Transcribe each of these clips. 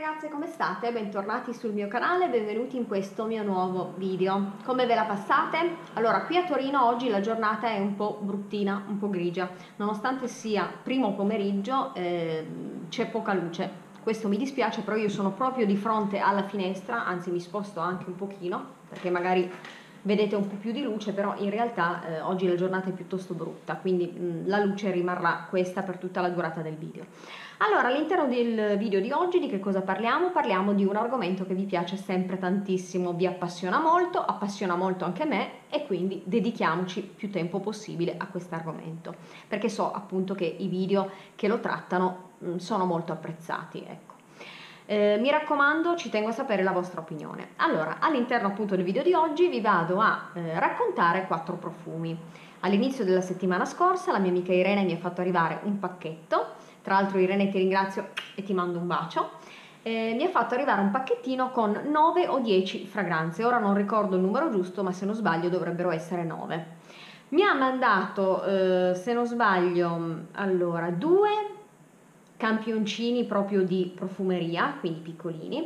ragazze, come state? Bentornati sul mio canale, benvenuti in questo mio nuovo video. Come ve la passate? Allora, qui a Torino oggi la giornata è un po' bruttina, un po' grigia, nonostante sia primo pomeriggio c'è poca luce. Questo mi dispiace, però io sono proprio di fronte alla finestra, anzi mi sposto anche un pochino, perché magari vedete un po' più di luce, però in realtà oggi la giornata è piuttosto brutta, quindi la luce rimarrà questa per tutta la durata del video. Allora, all'interno del video di oggi di che cosa parliamo? Parliamo di un argomento che vi piace sempre tantissimo, vi appassiona molto anche me, e quindi dedichiamoci più tempo possibile a questo argomento, perché so appunto che i video che lo trattano sono molto apprezzati, ecco. Mi raccomando, ci tengo a sapere la vostra opinione. Allora, all'interno appunto del video di oggi vi vado a raccontare 4 profumi. All'inizio della settimana scorsa la mia amica Irene mi ha fatto arrivare un pacchetto. Tra l'altro Irene ti ringrazio e ti mando un bacio. Mi ha fatto arrivare un pacchettino con 9 o 10 fragranze, ora non ricordo il numero giusto, ma se non sbaglio dovrebbero essere 9. Mi ha mandato, se non sbaglio, allora 2 campioncini proprio di profumeria, quindi piccolini,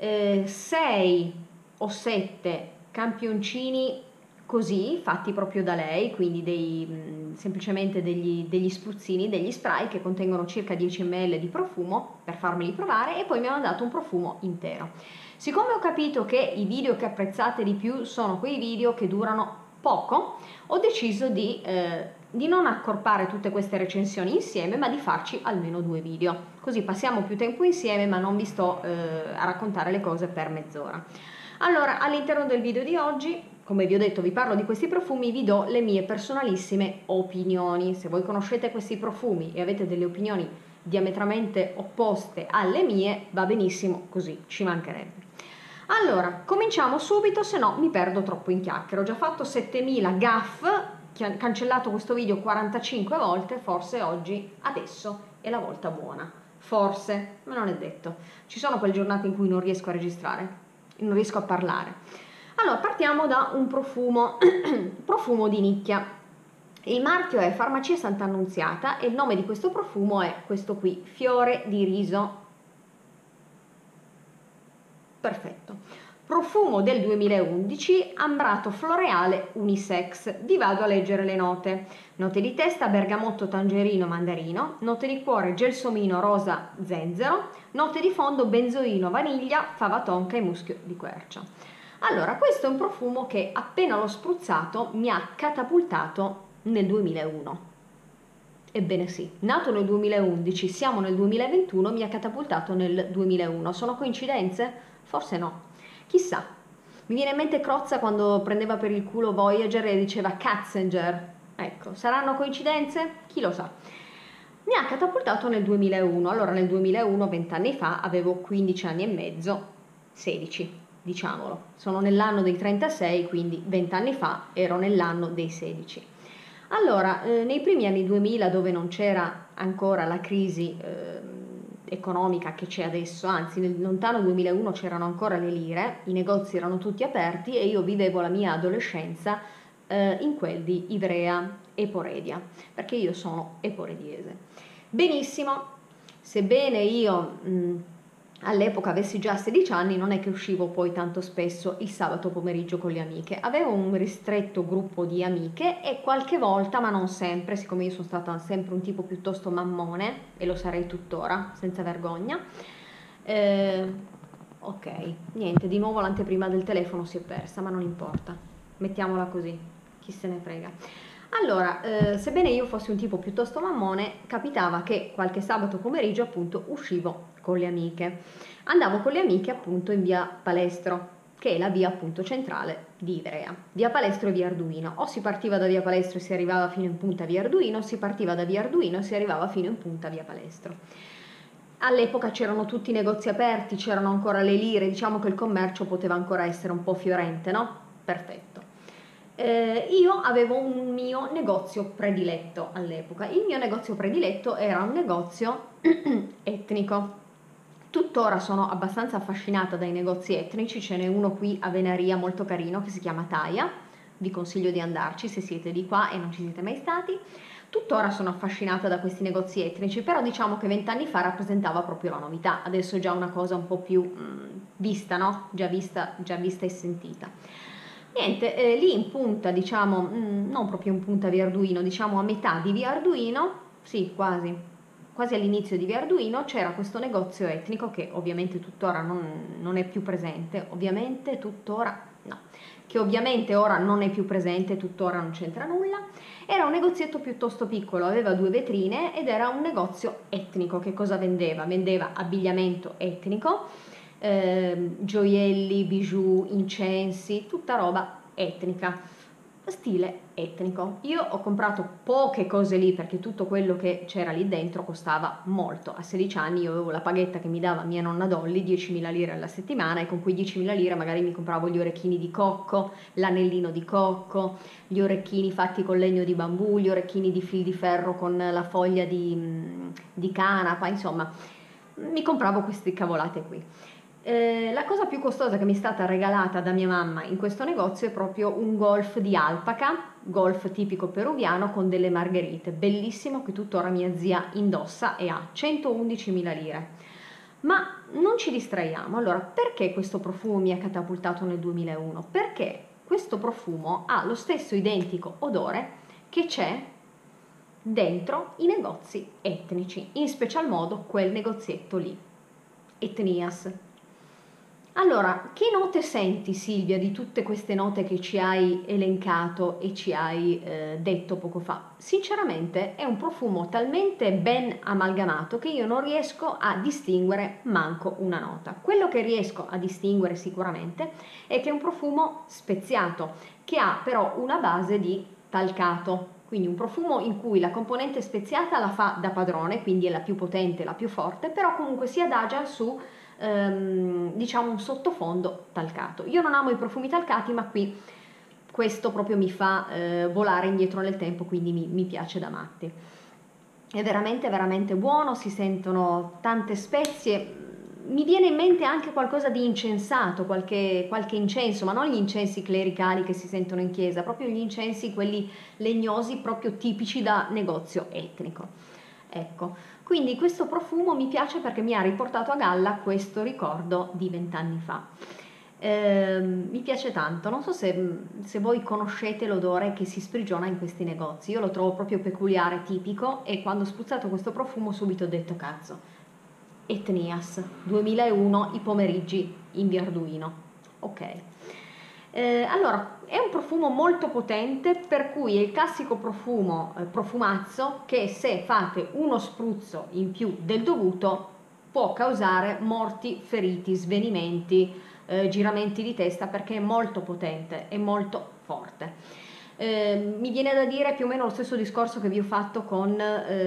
6 o 7 campioncini così, fatti proprio da lei, quindi semplicemente degli spruzzini, degli spray che contengono circa 10 ml di profumo per farmeli provare, e poi mi ha mandato un profumo intero. Siccome ho capito che i video che apprezzate di più sono quei video che durano poco, ho deciso di non accorpare tutte queste recensioni insieme, ma di farci almeno 2 video, così passiamo più tempo insieme, ma non vi sto a raccontare le cose per mezz'ora. Allora, all'interno del video di oggi, come vi ho detto, vi parlo di questi profumi, vi do le mie personalissime opinioni. Se voi conoscete questi profumi e avete delle opinioni diametralmente opposte alle mie, va benissimo così, ci mancherebbe. Allora, cominciamo subito, se no mi perdo troppo in chiacchiere. Ho già fatto 7000 gaff, cancellato questo video 45 volte, forse oggi, adesso, è la volta buona. Forse, ma non è detto. Ci sono quelle giornate in cui non riesco a registrare, non riesco a parlare. Allora, partiamo da un profumo, profumo di nicchia. Il marchio è Farmacia Sant'Annunziata e il nome di questo profumo è questo qui, Fiore di Riso. Perfetto. Profumo del 2011, ambrato floreale unisex. Vi vado a leggere le note. Note di testa bergamotto, tangerino, mandarino. Note di cuore gelsomino, rosa, zenzero. Note di fondo benzoino, vaniglia, fava tonka e muschio di quercia. Allora, questo è un profumo che appena l'ho spruzzato mi ha catapultato nel 2001. Ebbene sì, nato nel 2011, siamo nel 2021, mi ha catapultato nel 2001. Sono coincidenze? Forse no. Chissà. Mi viene in mente Crozza quando prendeva per il culo Voyager e diceva Katzinger. Ecco, saranno coincidenze? Chi lo sa. Mi ha catapultato nel 2001. Allora nel 2001, 20 anni fa, avevo 15 anni e mezzo, 16. Diciamolo, sono nell'anno dei 36, quindi 20 anni fa ero nell'anno dei 16. Allora, nei primi anni 2000, dove non c'era ancora la crisi economica che c'è adesso, anzi nel lontano 2001 c'erano ancora le lire, i negozi erano tutti aperti e io vivevo la mia adolescenza in quel di Ivrea e Poredia, perché io sono eporediese. Benissimo, sebbene io all'epoca avessi già 16 anni, non è che uscivo poi tanto spesso il sabato pomeriggio con le amiche. Avevo un ristretto gruppo di amiche e qualche volta, ma non sempre, siccome io sono stata sempre un tipo piuttosto mammone, e lo sarei tuttora, senza vergogna. Ok, niente, di nuovo l'anteprima del telefono si è persa, ma non importa. Mettiamola così, chi se ne frega. Allora, sebbene io fossi un tipo piuttosto mammone, capitava che qualche sabato pomeriggio appunto uscivo con le amiche. Andavo con le amiche appunto in via Palestro, che è la via appunto centrale di Ivrea. Via Palestro e via Arduino. O si partiva da via Palestro e si arrivava fino in punta via Arduino, o si partiva da via Arduino e si arrivava fino in punta via Palestro. All'epoca c'erano tutti i negozi aperti, c'erano ancora le lire, diciamo che il commercio poteva ancora essere un po' fiorente, no? Perfetto. Io avevo un mio negozio prediletto all'epoca. Il mio negozio prediletto era un negozio etnico. Tuttora sono abbastanza affascinata dai negozi etnici, ce n'è uno qui a Venaria molto carino che si chiama Taia, vi consiglio di andarci se siete di qua e non ci siete mai stati. Tuttora sono affascinata da questi negozi etnici, però diciamo che 20 anni fa rappresentava proprio la novità, adesso è già una cosa un po' più vista, no? Già vista e sentita. Niente, lì in punta, diciamo, non proprio in punta via Arduino, diciamo a metà di via Arduino, sì, quasi all'inizio di via Arduino, c'era questo negozio etnico che ovviamente tuttora non è più presente, ovviamente tuttora no, che ovviamente ora non è più presente, tuttora non c'entra nulla. Era un negozietto piuttosto piccolo, aveva 2 vetrine ed era un negozio etnico. Che cosa vendeva? Vendeva abbigliamento etnico, gioielli, bijou, incensi, tutta roba etnica, stile etnico. Io ho comprato poche cose lì perché tutto quello che c'era lì dentro costava molto. A 16 anni io avevo la paghetta che mi dava mia nonna Dolly, 10.000 lire alla settimana, e con quei 10.000 lire magari mi compravo gli orecchini di cocco, l'anellino di cocco, gli orecchini fatti con legno di bambù, gli orecchini di fil di ferro con la foglia di canapa, insomma mi compravo queste cavolate qui. La cosa più costosa che mi è stata regalata da mia mamma in questo negozio è proprio un golf di alpaca, golf tipico peruviano con delle margherite, bellissimo, che tuttora mia zia indossa e ha 111.000 lire. Ma non ci distraiamo, allora perché questo profumo mi ha catapultato nel 2001? Perché questo profumo ha lo stesso identico odore che c'è dentro i negozi etnici, in special modo quel negozietto lì, Etnias. Allora, che note senti, Silvia, di tutte queste note che ci hai elencato e ci hai detto poco fa? Sinceramente è un profumo talmente ben amalgamato che io non riesco a distinguere manco una nota. Quello che riesco a distinguere sicuramente è che è un profumo speziato, che ha però una base di talcato. Quindi un profumo in cui la componente speziata la fa da padrone, quindi è la più potente, la più forte, però comunque si adagia su diciamo un sottofondo talcato. Io non amo i profumi talcati, ma qui questo proprio mi fa volare indietro nel tempo, quindi mi piace da matti. È veramente veramente buono, si sentono tante spezie. Mi viene in mente anche qualcosa di incensato, qualche incenso, ma non gli incensi clericali che si sentono in chiesa, proprio gli incensi, quelli legnosi, proprio tipici da negozio etnico. Ecco, quindi questo profumo mi piace perché mi ha riportato a galla questo ricordo di 20 anni fa. Mi piace tanto, non so se voi conoscete l'odore che si sprigiona in questi negozi, io lo trovo proprio peculiare, tipico, e quando ho spruzzato questo profumo subito ho detto cazzo, Etnias 2001, i pomeriggi in via Arduino. Ok. Allora, è un profumo molto potente, per cui è il classico profumo, profumazzo, che se fate uno spruzzo in più del dovuto può causare morti, feriti, svenimenti, giramenti di testa, perché è molto potente, è molto forte. Mi viene da dire più o meno lo stesso discorso che vi ho fatto con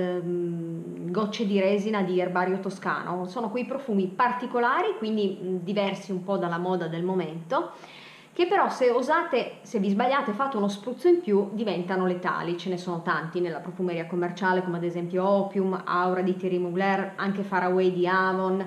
gocce di resina di Erbario Toscano. Sono quei profumi particolari, quindi diversi un po' dalla moda del momento, che però se vi sbagliate, fate uno spruzzo in più, diventano letali. Ce ne sono tanti nella profumeria commerciale, come ad esempio Opium, Aura di Thierry Mugler, anche Faraway di Avon,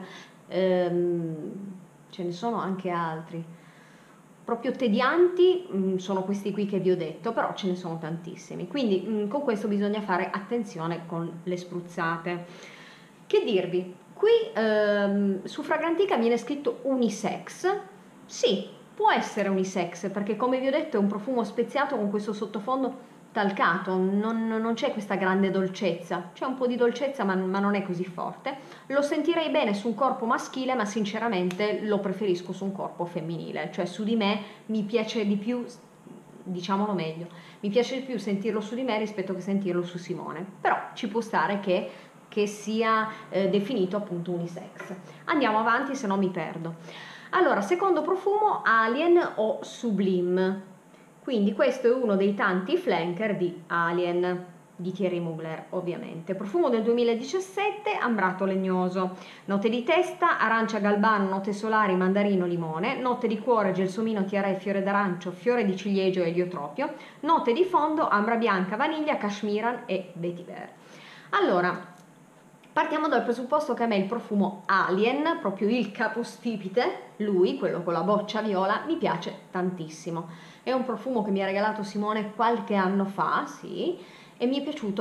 ce ne sono anche altri. Proprio tedianti sono questi qui che vi ho detto, però ce ne sono tantissimi. Quindi con questo bisogna fare attenzione con le spruzzate. Che dirvi? Qui su Fragrantica viene scritto unisex. Sì, può essere unisex, perché come vi ho detto è un profumo speziato con questo sottofondo talcato, non c'è questa grande dolcezza, c'è un po' di dolcezza ma non è così forte. Lo sentirei bene su un corpo maschile, ma sinceramente lo preferisco su un corpo femminile, cioè su di me mi piace di più, diciamolo meglio, mi piace di più sentirlo su di me rispetto che sentirlo su Simone, però ci può stare che sia definito appunto unisex. Andiamo avanti, se no mi perdo. Allora, secondo profumo, Alien o Sublime. Quindi questo è uno dei tanti flanker di Alien, di Thierry Mugler ovviamente. Profumo del 2017, ambrato legnoso. Note di testa, arancia galbano, note solari, mandarino, limone. Note di cuore, gelsomino, tiare, fiore d'arancio, fiore di ciliegio e eliotropio. Note di fondo, ambra bianca, vaniglia, cashmiran e vetiver. Allora, partiamo dal presupposto che a me il profumo Alien, proprio il capostipite, lui, quello con la boccia viola, mi piace tantissimo. È un profumo che mi ha regalato Simone qualche anno fa, sì, e mi è piaciuto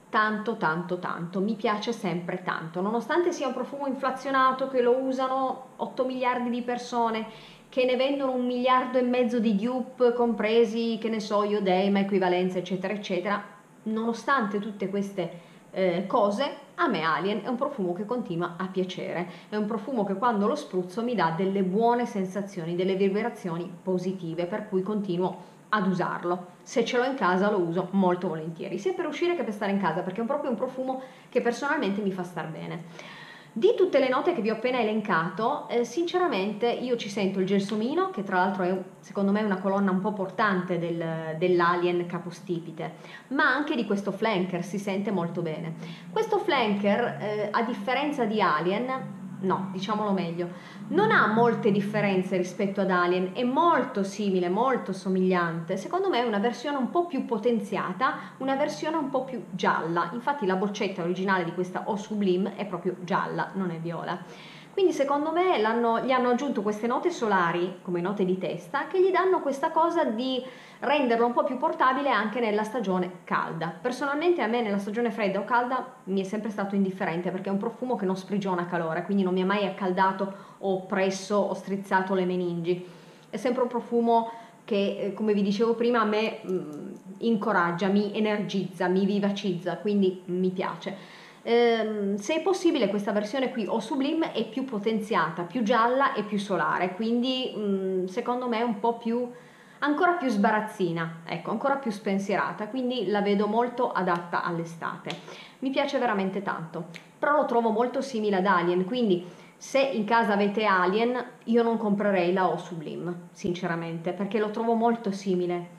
tanto tanto tanto, mi piace sempre tanto, nonostante sia un profumo inflazionato che lo usano 8 miliardi di persone, che ne vendono 1,5 miliardi di dupe compresi, che ne so io, Deima, equivalenza eccetera eccetera. Nonostante tutte queste cose, a me Alien è un profumo che continua a piacere, è un profumo che quando lo spruzzo mi dà delle buone sensazioni, delle vibrazioni positive, per cui continuo ad usarlo. Se ce l'ho in casa lo uso molto volentieri, sia per uscire che per stare in casa, perché è proprio un profumo che personalmente mi fa star bene. Di tutte le note che vi ho appena elencato, sinceramente io ci sento il gelsomino, che tra l'altro è secondo me una colonna un po' portante dell'Alien capostipite, ma anche di questo flanker si sente molto bene. Questo flanker, a differenza di Alien, no, diciamolo meglio, non ha molte differenze rispetto ad Alien, è molto simile, molto somigliante. Secondo me è una versione un po' più potenziata, una versione un po' più gialla. Infatti la boccetta originale di questa Eau Sublime è proprio gialla, non è viola. Quindi secondo me gli hanno aggiunto queste note solari come note di testa che gli danno questa cosa di renderlo un po' più portabile anche nella stagione calda. Personalmente a me nella stagione fredda o calda mi è sempre stato indifferente, perché è un profumo che non sprigiona calore, quindi non mi ha mai accaldato o oppresso o strizzato le meningi. È sempre un profumo che, come vi dicevo prima, a me incoraggia, mi energizza, mi vivacizza, quindi mi piace. Se è possibile questa versione qui Eau Sublime è più potenziata, più gialla e più solare, quindi secondo me è un po' più, ancora più sbarazzina, ecco, ancora più spensierata, quindi la vedo molto adatta all'estate. Mi piace veramente tanto, però lo trovo molto simile ad Alien, quindi se in casa avete Alien io non comprerei la Eau Sublime, sinceramente, perché lo trovo molto simile.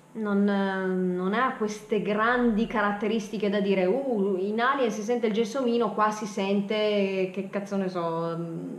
Non ha queste grandi caratteristiche da dire in Alien si sente il gelsomino, qua si sente, che cazzo ne so,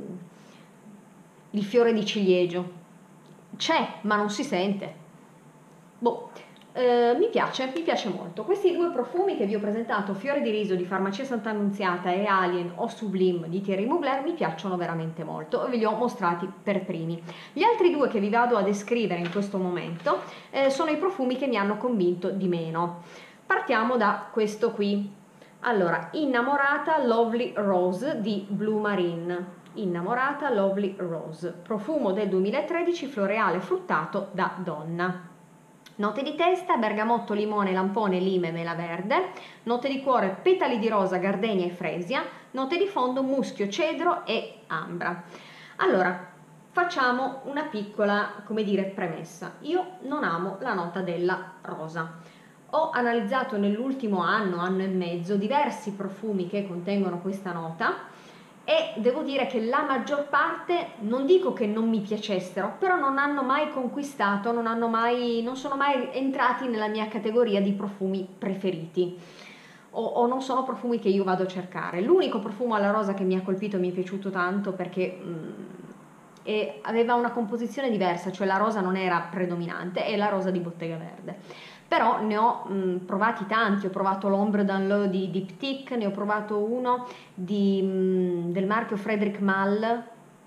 il fiore di ciliegio. C'è, ma non si sente. Boh, mi piace molto. Questi due profumi che vi ho presentato, Fiore di riso di Farmacia Sant'Annunziata e Alien Eau Sublime di Thierry Mugler, mi piacciono veramente molto e ve li ho mostrati per primi. Gli altri due che vi vado a descrivere in questo momento sono i profumi che mi hanno convinto di meno. Partiamo da questo qui. Allora, Innamorata Lovely Rose di Blue Marine. Innamorata Lovely Rose, profumo del 2013, floreale fruttato da donna. Note di testa, bergamotto, limone, lampone, lime, mela verde. Note di cuore, petali di rosa, gardenia e fresia. Note di fondo, muschio, cedro e ambra. Allora, facciamo una piccola, come dire, premessa. Io non amo la nota della rosa. Ho analizzato nell'ultimo anno e mezzo diversi profumi che contengono questa nota e devo dire che la maggior parte, non dico che non mi piacessero, però non hanno mai conquistato, non sono mai entrati nella mia categoria di profumi preferiti o non sono profumi che io vado a cercare. L'unico profumo alla rosa che mi ha colpito e mi è piaciuto tanto perché aveva una composizione diversa, cioè la rosa non era predominante, è la rosa di Bottega Verde. Però ne ho provati tanti, ho provato l'Ombre d'Anleux di Diptyque, ne ho provato uno del marchio Frédéric Malle,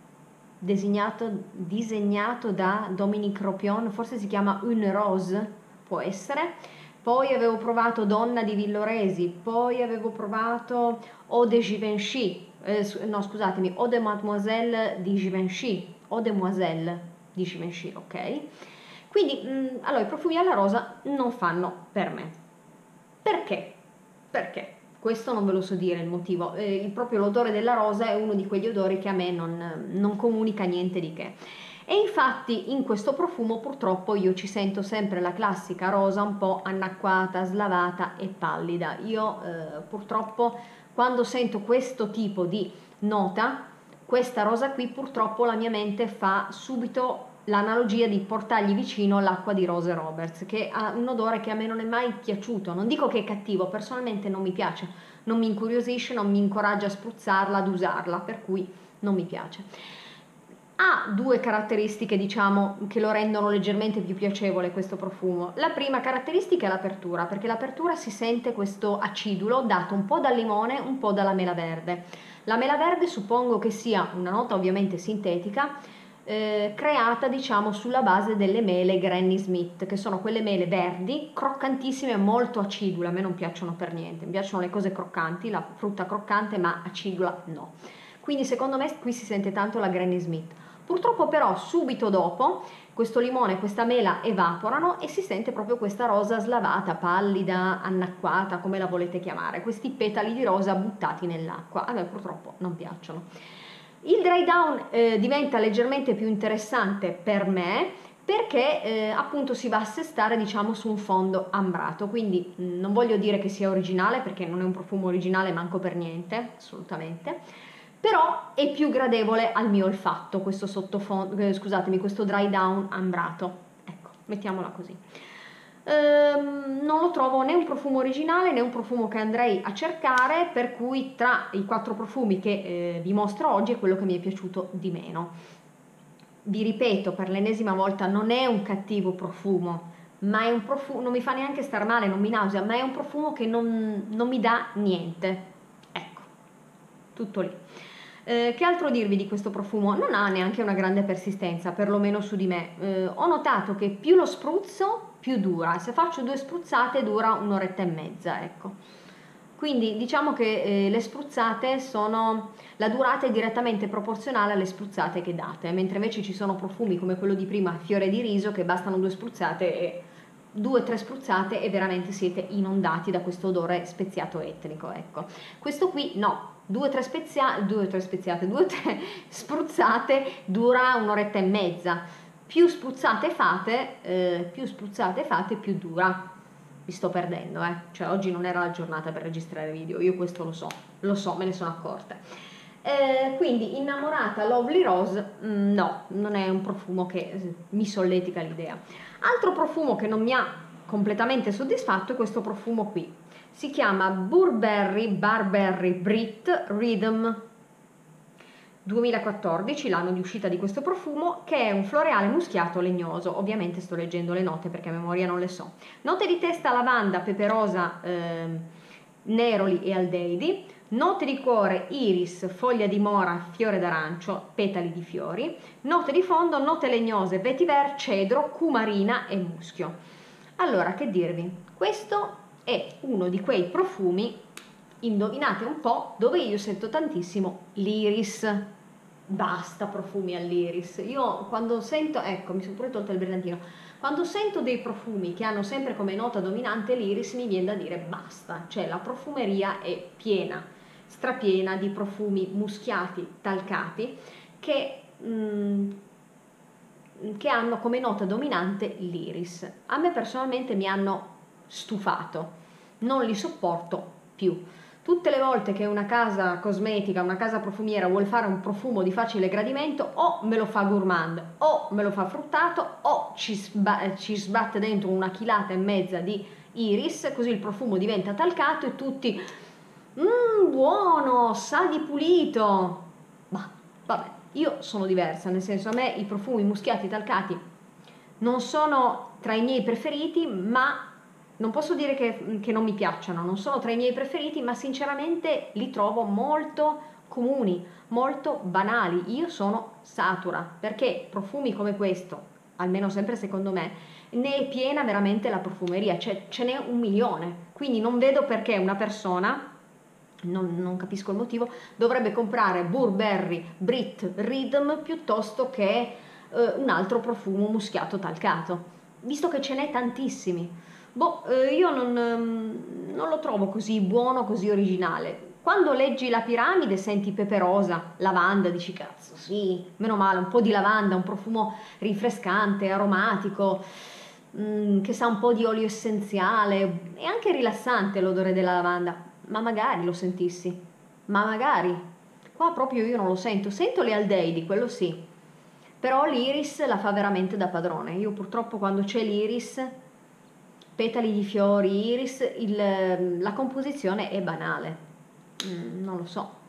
disegnato da Dominique Ropion, forse si chiama Une Rose, può essere. Poi avevo provato Donna di Villoresi, poi avevo provato Eau de Givenchy, no scusatemi, Eau de Mademoiselle di Givenchy, Eau Demoiselle di Givenchy, ok? Quindi, allora, i profumi alla rosa non fanno per me. Perché? Perché? Questo non ve lo so dire il motivo. Proprio l'odore della rosa è uno di quegli odori che a me non comunica niente di che. E infatti in questo profumo purtroppo io ci sento sempre la classica rosa un po' annacquata, slavata e pallida. Io purtroppo quando sento questo tipo di nota, questa rosa qui, purtroppo la mia mente fa subito l'analogia di portargli vicino l'acqua di Rose Roberts, che ha un odore che a me non è mai piaciuto. Non dico che è cattivo, personalmente non mi piace, non mi incuriosisce, non mi incoraggia a spruzzarla, ad usarla, per cui non mi piace. Ha due caratteristiche, diciamo, che lo rendono leggermente più piacevole questo profumo. La prima caratteristica è l'apertura, perché l'apertura si sente questo acidulo dato un po' dal limone, un po' dalla mela verde. La mela verde suppongo che sia una nota ovviamente sintetica, creata diciamo sulla base delle mele Granny Smith, che sono quelle mele verdi, croccantissime, molto acidule. A me non piacciono per niente, mi piacciono le cose croccanti, la frutta croccante, ma acidula no. Quindi secondo me qui si sente tanto la Granny Smith. Purtroppo però subito dopo questo limone e questa mela evaporano e si sente proprio questa rosa slavata, pallida, annacquata, come la volete chiamare, questi petali di rosa buttati nell'acqua. A me purtroppo non piacciono. Il dry down diventa leggermente più interessante per me perché appunto si va a assestare diciamo su un fondo ambrato, quindi non voglio dire che sia originale perché non è un profumo originale manco per niente, assolutamente, però è più gradevole al mio olfatto questo sottofondo, scusatemi, questo dry down ambrato, ecco, mettiamola così. Non lo trovo né un profumo originale né un profumo che andrei a cercare, per cui tra i 4 profumi che vi mostro oggi è quello che mi è piaciuto di meno. Vi ripeto per l'ennesima volta, non è un cattivo profumo, ma è un profumo, non mi fa neanche star male, non mi nausea, ma è un profumo che non mi dà niente, ecco, tutto lì. Che altro dirvi di questo profumo? Non ha neanche una grande persistenza, perlomeno su di me. Ho notato che più lo spruzzo, più dura. Se faccio 2 spruzzate dura un'oretta e mezza, ecco. Quindi diciamo che le spruzzate sono, la durata è direttamente proporzionale alle spruzzate che date, mentre invece ci sono profumi come quello di prima, fiore di riso, che bastano 2 spruzzate e 2-3 spruzzate e veramente siete inondati da questo odore speziato etnico, ecco. Questo qui no, 2-3 spruzzate dura un'oretta e mezza. Più spruzzate fate, più dura. Vi sto perdendo, cioè oggi non era la giornata per registrare video, io questo lo so, me ne sono accorta. Quindi innamorata Lovely Rose, no, non è un profumo che mi solletica l'idea. Altro profumo che non mi ha completamente soddisfatto è questo profumo qui. Si chiama Burberry Barberry Brit Rhythm 2014, l'anno di uscita di questo profumo, che è un floreale muschiato legnoso. Ovviamente sto leggendo le note perché a memoria non le so. Note di testa lavanda, peperosa, neroli e aldeidi. Note di cuore, iris, foglia di mora, fiore d'arancio, petali di fiori. Note di fondo, note legnose, vetiver, cedro, cumarina e muschio. Allora, che dirvi? Questo è uno di quei profumi, indovinate un po', dove io sento tantissimo l'iris. Basta profumi all'iris. Io quando sento, ecco, mi sono pure tolta il brillantino, quando sento dei profumi che hanno sempre come nota dominante l'iris, mi viene da dire basta, cioè la profumeria è piena, strapiena di profumi muschiati, talcati, che hanno come nota dominante l'iris. A me personalmente mi hanno stufato, non li sopporto più. Tutte le volte che una casa cosmetica, una casa profumiera vuole fare un profumo di facile gradimento, o me lo fa gourmand, o me lo fa fruttato, o ci sbatte dentro una chilata e mezza di iris, così il profumo diventa talcato e tutti buono, sa di pulito. Ma vabbè, io sono diversa, nel senso, a me i profumi muschiati talcati non sono tra i miei preferiti, ma non posso dire che non mi piacciono, non sono tra i miei preferiti, ma sinceramente li trovo molto comuni, molto banali. Io sono satura, perché profumi come questo, almeno sempre secondo me, ne è piena veramente la profumeria, ce n'è 1 milione. Quindi non vedo perché una persona, non capisco il motivo, dovrebbe comprare Burberry Brit Rhythm piuttosto che un altro profumo muschiato talcato, visto che ce n'è tantissimi. Io non lo trovo così buono, così originale. Quando leggi la piramide senti peperosa, lavanda, dici cazzo, sì, meno male, un po' di lavanda, un profumo rinfrescante, aromatico, che sa un po' di olio essenziale, è anche rilassante l'odore della lavanda, ma magari lo sentissi, ma magari. Qua proprio io non lo sento, sento le aldeidi, quello sì, però l'iris la fa veramente da padrone. Io purtroppo quando c'è l'iris, petali di fiori, iris, la composizione è banale, non lo so.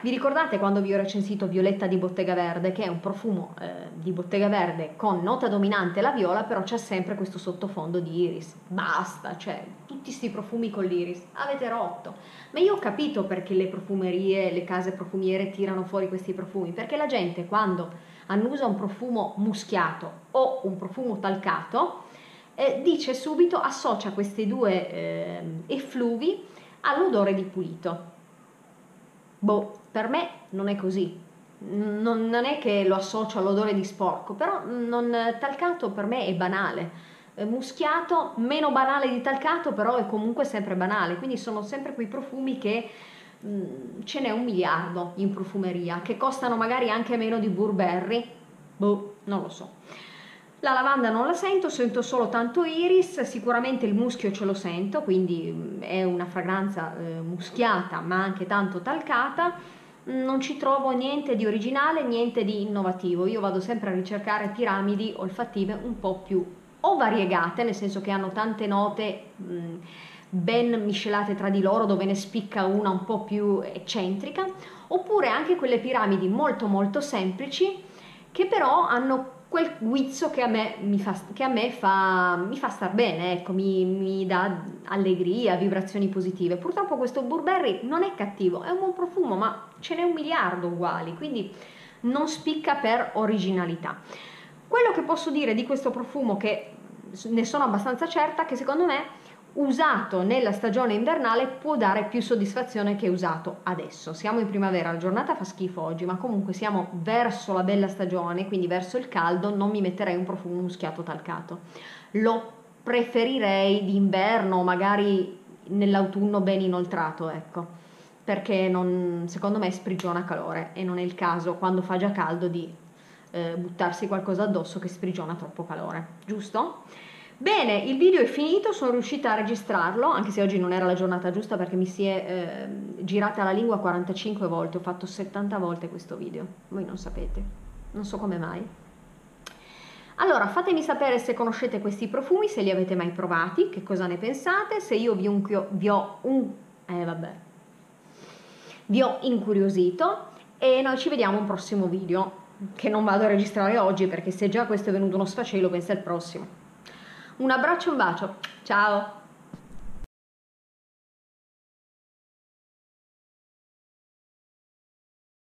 Vi ricordate quando vi ho recensito Violetta di Bottega Verde, che è un profumo di Bottega Verde con nota dominante la viola, però c'è sempre questo sottofondo di iris. Basta, cioè tutti sti profumi con l'iris, avete rotto. Ma io ho capito perché le profumerie, le case profumiere tirano fuori questi profumi, perché la gente quando annusa un profumo muschiato o un profumo talcato, dice subito, associa questi due effluvi all'odore di pulito. Boh, per me non è così. Non è che lo associo all'odore di sporco, però talcato per me è banale. Muschiato, meno banale di talcato, però è comunque sempre banale. Quindi sono sempre quei profumi che ce n'è 1 miliardo in profumeria, che costano magari anche meno di Burberry. Boh, non lo so. La lavanda non la sento solo tanto iris, sicuramente il muschio ce lo sento, quindi è una fragranza muschiata ma anche tanto talcata. Non ci trovo niente di originale, niente di innovativo. Io vado sempre a ricercare piramidi olfattive un po' più o variegate, nel senso che hanno tante note ben miscelate tra di loro, dove ne spicca una un po' più eccentrica, oppure anche quelle piramidi molto molto semplici che però hanno quel guizzo che a me mi fa star bene, ecco, mi dà allegria, vibrazioni positive. Purtroppo questo Burberry non è cattivo, è un buon profumo, ma ce n'è 1 miliardo uguali, quindi non spicca per originalità. Quello che posso dire di questo profumo, che ne sono abbastanza certa, che secondo me usato nella stagione invernale può dare più soddisfazione che usato adesso. Siamo in primavera, la giornata fa schifo oggi, ma comunque siamo verso la bella stagione, quindi verso il caldo. Non mi metterei un profumo muschiato talcato. Lo preferirei d'inverno, magari nell'autunno ben inoltrato, ecco, perché secondo me sprigiona calore e non è il caso quando fa già caldo di buttarsi qualcosa addosso che sprigiona troppo calore, giusto? Bene, il video è finito, sono riuscita a registrarlo, anche se oggi non era la giornata giusta perché mi si è girata la lingua 45 volte, ho fatto 70 volte questo video, voi non sapete, non so come mai. Allora, fatemi sapere se conoscete questi profumi, se li avete mai provati, che cosa ne pensate, se io vi ho incuriosito, e noi ci vediamo a un prossimo video, che non vado a registrare oggi perché se già questo è venuto uno sfacelo, pensa al prossimo. Un abbraccio e un bacio, ciao!